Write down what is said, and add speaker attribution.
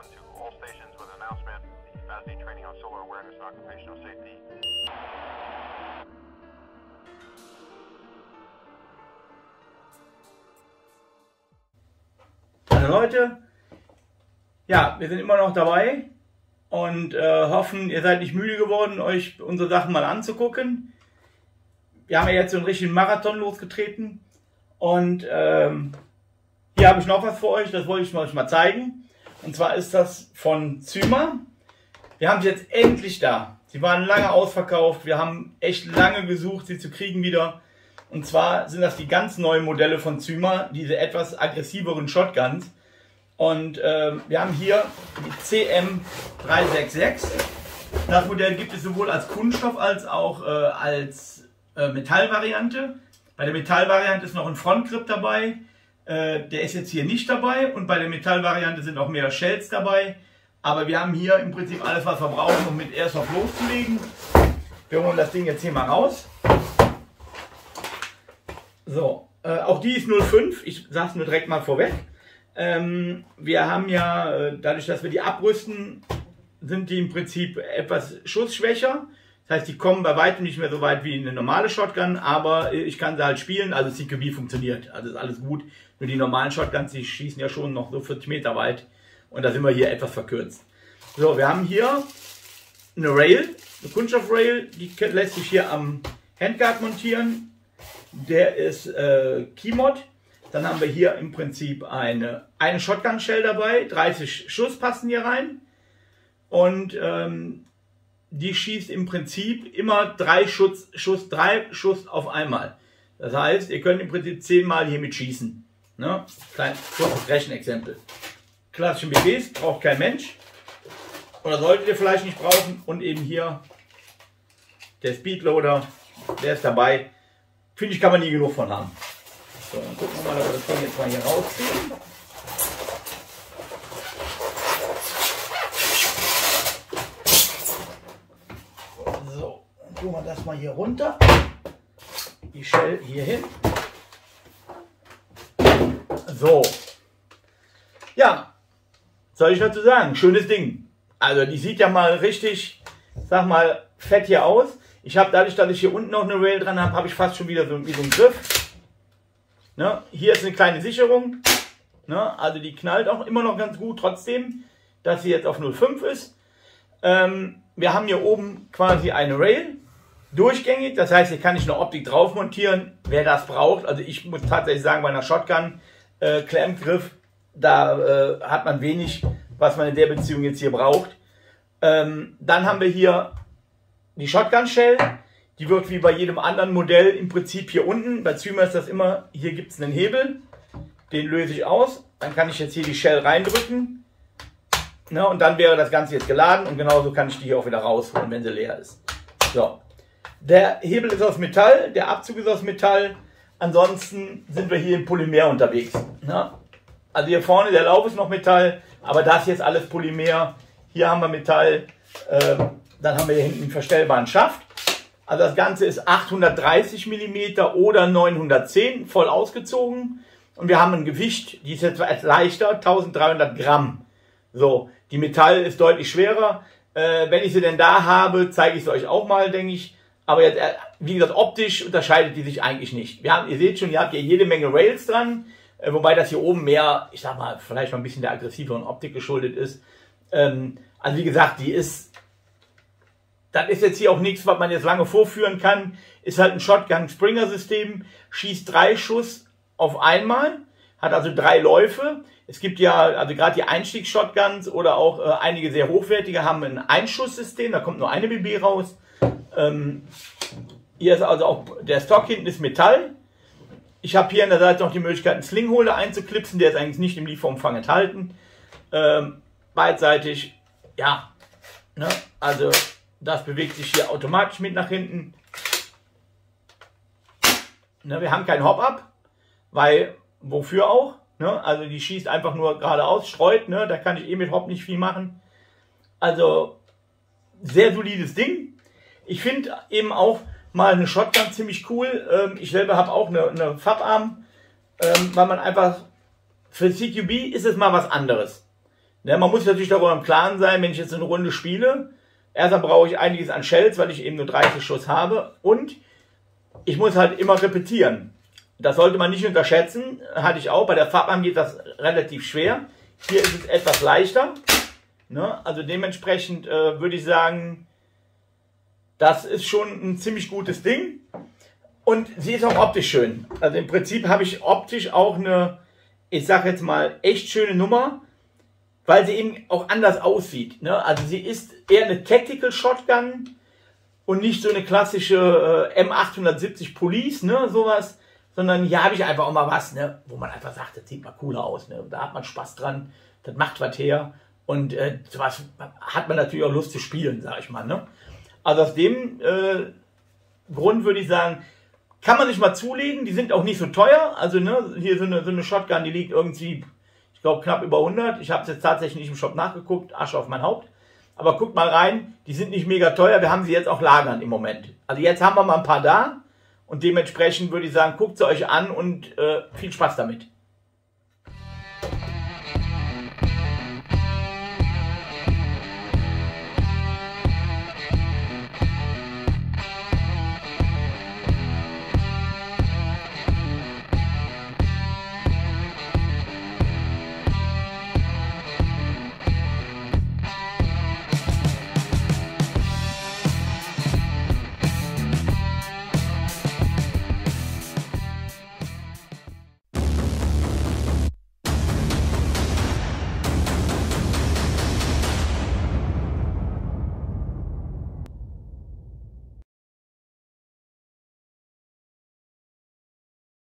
Speaker 1: to all stations with an announcement. The FASD training on solar awareness and occupational safety.
Speaker 2: Hallo Leute, ja, wir sind immer noch dabei und hoffen, ihr seid nicht müde geworden, euch unsere Sachen mal anzugucken. Wir haben ja jetzt so einen richtigen Marathon losgetreten und hier habe ich noch was für euch, das wollte ich euch mal zeigen. Und zwar ist das von Zyma. Wir haben sie jetzt endlich da. Sie waren lange ausverkauft, wir haben echt lange gesucht, sie zu kriegen wieder. Und zwar sind das die ganz neuen Modelle von Zyma, diese etwas aggressiveren Shotguns. Und wir haben hier die CM366. Das Modell gibt es sowohl als Kunststoff als auch als Metallvariante. Bei der Metallvariante ist noch ein Frontgrip dabei. Der ist jetzt hier nicht dabei. Und bei der Metallvariante sind auch mehr Shells dabei. Aber wir haben hier im Prinzip alles, was wir brauchen, um mit Airsoft loszulegen. Wir holen das Ding jetzt hier mal raus. So, auch die ist 05. Ich sage es nur direkt mal vorweg. Wir haben ja, dadurch, dass wir die abrüsten, sind die im Prinzip etwas schussschwächer. Das heißt, die kommen bei weitem nicht mehr so weit wie eine normale Shotgun, aber ich kann sie halt spielen, also CQB funktioniert, also ist alles gut. Nur die normalen Shotguns, die schießen ja schon noch so 40 Meter weit und da sind wir hier etwas verkürzt. So, wir haben hier eine Rail, eine Kunststoff-Rail, die lässt sich hier am Handguard montieren. Der ist Keymod. Dann haben wir hier im Prinzip eine Shotgun-Shell dabei, 30 Schuss passen hier rein. Und die schießt im Prinzip immer 3 Schuss auf einmal. Das heißt, ihr könnt im Prinzip 10 Mal hiermit schießen. Ne? Kleines kurzes Rechenexempel. Klassische BGs braucht kein Mensch. Oder solltet ihr vielleicht nicht brauchen. Und eben hier der Speedloader, der ist dabei. Finde ich, kann man nie genug von haben. So, dann gucken wir mal, ob wir das Ding jetzt mal hier rausziehen. So, dann tun wir das mal hier runter. Die Shell hier hin. So. Ja, soll ich dazu sagen? Schönes Ding. Also die sieht ja mal richtig, sag mal, fett hier aus. Ich habe dadurch, dass ich hier unten noch eine Rail dran habe, habe ich fast schon wieder so einen Griff. Ne? Hier ist eine kleine Sicherung. Ne? Also die knallt auch immer noch ganz gut, trotzdem, dass sie jetzt auf 0,5 ist. Wir haben hier oben quasi eine Rail, durchgängig. Das heißt, hier kann ich eine Optik drauf montieren, wer das braucht. Also ich muss tatsächlich sagen, bei einer Shotgun Klemmgriff, da hat man wenig, was man in der Beziehung jetzt hier braucht. Dann haben wir hier die Shotgun Shell, die wird wie bei jedem anderen Modell im Prinzip hier unten, bei Zyma ist das immer, hier gibt es einen Hebel, den löse ich aus, dann kann ich jetzt hier die Shell reindrücken, ne, und dann wäre das Ganze jetzt geladen und genauso kann ich die hier auch wieder rausholen, wenn sie leer ist. So, der Hebel ist aus Metall, der Abzug ist aus Metall, ansonsten sind wir hier in Polymer unterwegs. Ne? Also hier vorne der Lauf ist noch Metall, aber das hier ist alles Polymer, hier haben wir Metall, dann haben wir hier hinten einen verstellbaren Schaft. Also das Ganze ist 830 mm oder 910 voll ausgezogen. Und wir haben ein Gewicht, die ist jetzt etwas leichter, 1300 Gramm. So, die Metall ist deutlich schwerer. Wenn ich sie denn da habe, zeige ich sie euch auch mal, denke ich. Aber jetzt, wie gesagt, optisch unterscheidet die sich eigentlich nicht. Ihr seht schon, ihr habt hier jede Menge Rails dran. Wobei das hier oben mehr, ich sag mal, vielleicht mal ein bisschen der aggressiveren Optik geschuldet ist. Also wie gesagt, das ist jetzt hier auch nichts, was man jetzt lange vorführen kann. Ist halt ein Shotgun-Springer-System, schießt 3 Schuss auf einmal, hat also 3 Läufe. Es gibt ja, also gerade die Einstiegs-Shotguns oder auch einige sehr hochwertige haben ein Einschusssystem, da kommt nur eine BB raus. Hier ist also auch, der Stock hinten ist Metall. Ich habe hier an der Seite noch die Möglichkeit, einen Slingholder einzuklipsen, der ist eigentlich nicht im Lieferumfang enthalten. Beidseitig, ja, ne, also das bewegt sich hier automatisch mit nach hinten. Ne, wir haben kein Hop-Up, weil, wofür auch? Ne? Also die schießt einfach nur geradeaus, streut, ne? Da kann ich mit Hop nicht viel machen. Also sehr solides Ding. Ich finde eben auch mal eine Shotgun ziemlich cool. Ich selber habe auch eine Fabarm, weil man einfach, für CQB ist es mal was anderes. Ne, man muss natürlich darüber im Klaren sein, wenn ich jetzt eine Runde spiele, erstmal brauche ich einiges an Shells, weil ich eben nur 30 Schuss habe und ich muss halt immer repetieren. Das sollte man nicht unterschätzen, hatte ich auch. Bei der Farbbahn geht das relativ schwer. Hier ist es etwas leichter. Ne? Also dementsprechend würde ich sagen, das ist schon ein ziemlich gutes Ding. Und sie ist auch optisch schön. Also im Prinzip habe ich optisch auch eine, ich sage jetzt mal, echt schöne Nummer, weil sie eben auch anders aussieht. Ne? Also sie ist eher eine Tactical Shotgun und nicht so eine klassische M870 Police, ne, sowas, sondern hier habe ich einfach auch mal was, ne, wo man einfach sagt, das sieht mal cooler aus, ne, da hat man Spaß dran, das macht was her und sowas hat man natürlich auch Lust zu spielen, sag ich mal, ne. Also aus dem Grund würde ich sagen, kann man sich mal zulegen, die sind auch nicht so teuer, also ne, hier so eine Shotgun, die liegt irgendwie, ich glaube knapp über 100, ich habe es jetzt tatsächlich nicht im Shop nachgeguckt, Asche auf mein Haupt. Aber guckt mal rein, die sind nicht mega teuer, wir haben sie jetzt auch lagern im Moment. Also jetzt haben wir mal ein paar da und dementsprechend würde ich sagen, guckt sie euch an und viel Spaß damit.